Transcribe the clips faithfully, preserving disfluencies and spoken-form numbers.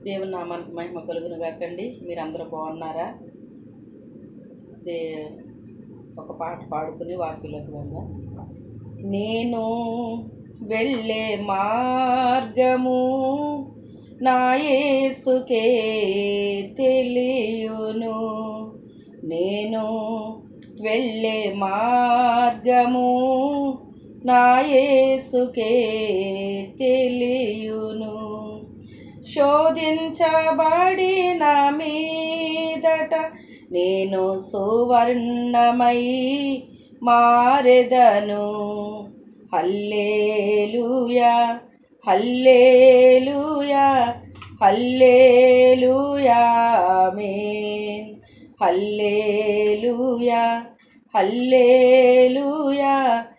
దేవుని నామానికి మహిమ కలుగును గాకండి. మీరందరూ బాగున్నారా? దే ఒక పాట పాడుకుని వాక్యంలోకి వెళ్దాం. నేను వెళ్ళే మార్గము నా యేసుకే తెలియును. నేను వెళ్ళే మార్గము నా యేసుకే తెలియును. శోధించబడిన మీదట నేను సువర్ణమై మారెదను. హల్లెలూయా హల్లెలూయా హల్లెలూయా ఆమేన్. హల్లెలూయా హల్లెలూయా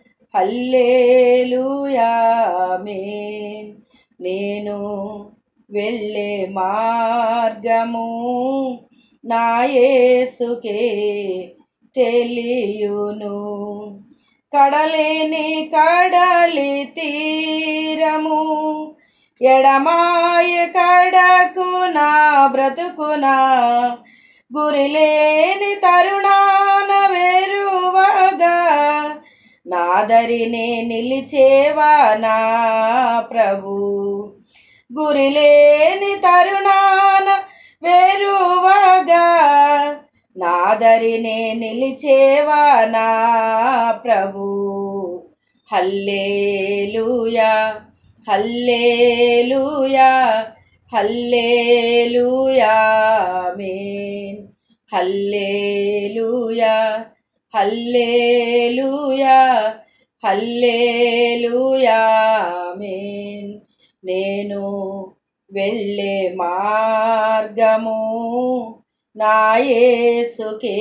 హల్లెలూయా ఆమేన్. నేను వెళ్ళే మార్గము నా యేసుకే తెలియును. కడలేని కడలి తీరము ఎడమాయ కడకు నా బ్రతుకునా, గురిలేని తరుణాన వెరువగా నాదరినే నిలిచేవా నా ప్రభు. గురిలేని తరుణాన వెరువగా నాదరినే నిలిచేవా నా ప్రభు. హల్లెలూయా హల్లెలూయా హల్లెలూయా ఆమేన్. హల్లెలూయా హల్లెలూయా హల్లెలూయా ఆమేన్. నేను వెళ్ళే మార్గము నా యేసుకే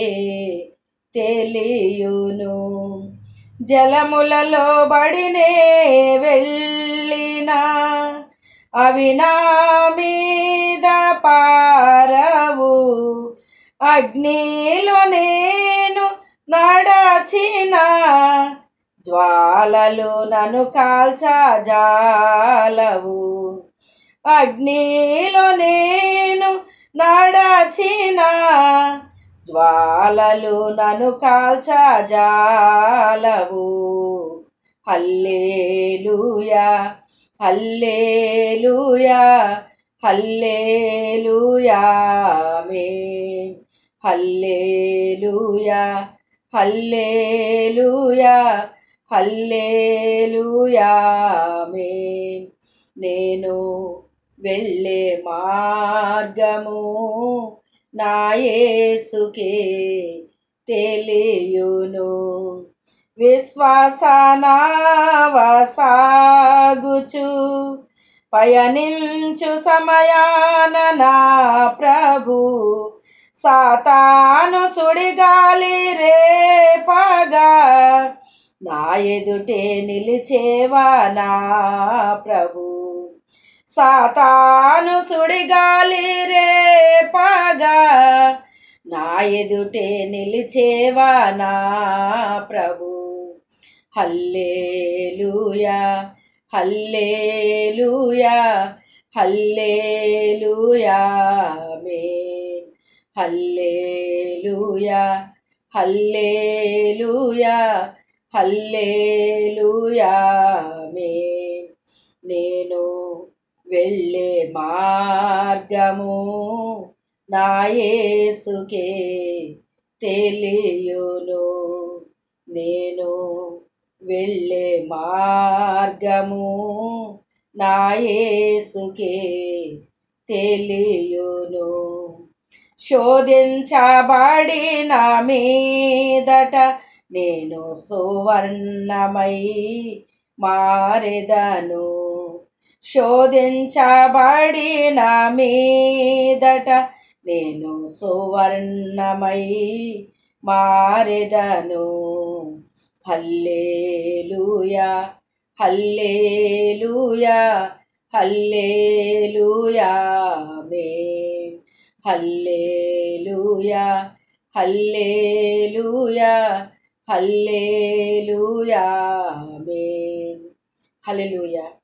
తెలియును. జలములలో బడినే వెళ్ళినా అవి నా మీద పారవు. అగ్నిలో నేను నడచిన జ్వాలలు నన్ను కాల్చజాలవు. అగ్నిలో నేను నడచిన జ్వాలలు నన్ను కాల్చజాలవు. హల్లెలూయా హల్లెలూయా హల్లెలూయా ఆమేన్. హల్లెలూయా హల్లెలూయా హల్లెలూయా ఆమేన్. నేను వెళ్ళే మార్గము నా యేసుకే తెలియును. విశ్వాసనావ సాగుచు పయనించు సమయాన నా ప్రభు సాతాను సుడిగాలి రేపగా నా ఎదుటే నిలిచేవా నా ప్రభు. సాతాను సుడిగాలి రేపగా నా ఎదుటే నిలిచేవా నా ప్రభు. హల్లెలూయా హల్లెలూయా హల్లెలూయా ఆమేన్. హల్లెలూయా హల్లెలూయా హల్లెలూయా ఆమేన్. నేను వెళ్ళే మార్గము నా యేసుకే తెలియును. నేను వెళ్ళే మార్గము నా యేసుకే తెలియును. శోధించబడిన మీదట నేను సువర్ణమై మారెదను. శోధించబడిన మీదట నేను సువర్ణమై మారెదను. హల్లెలూయా హల్లెలూయా హల్లెలూయా ఆమేన్. హల్లెలూయా హల్లెలూయా హల్లెలూయా ఆమేన్. హల్లెలూయా.